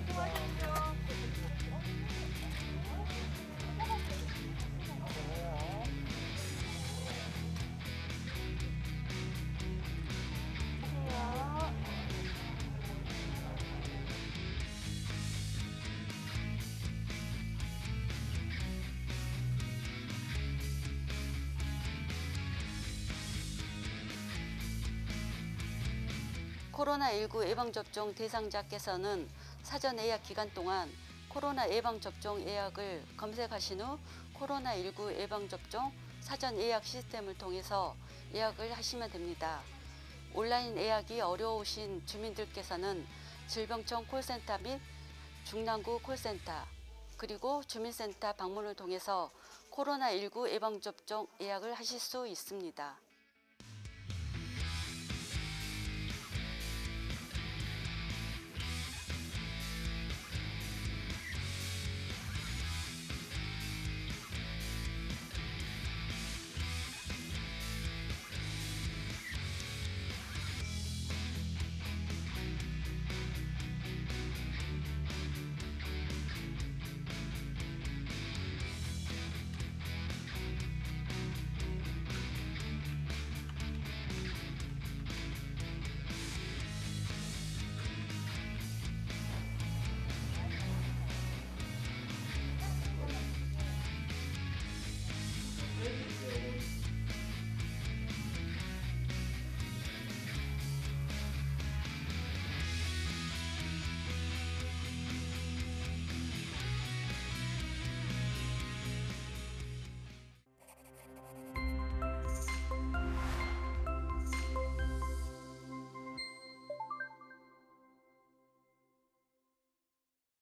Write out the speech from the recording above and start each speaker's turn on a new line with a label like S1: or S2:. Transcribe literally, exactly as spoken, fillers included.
S1: 코로나십구 예방접종 대상자께서는 사전 예약 기간 동안 코로나 예방접종 예약을 검색하신 후 코로나십구 예방접종 사전 예약 시스템을 통해서 예약을 하시면 됩니다. 온라인 예약이 어려우신 주민들께서는 질병청 콜센터 및 중랑구 콜센터 그리고 주민센터 방문을 통해서 코로나십구 예방접종 예약을 하실 수 있습니다.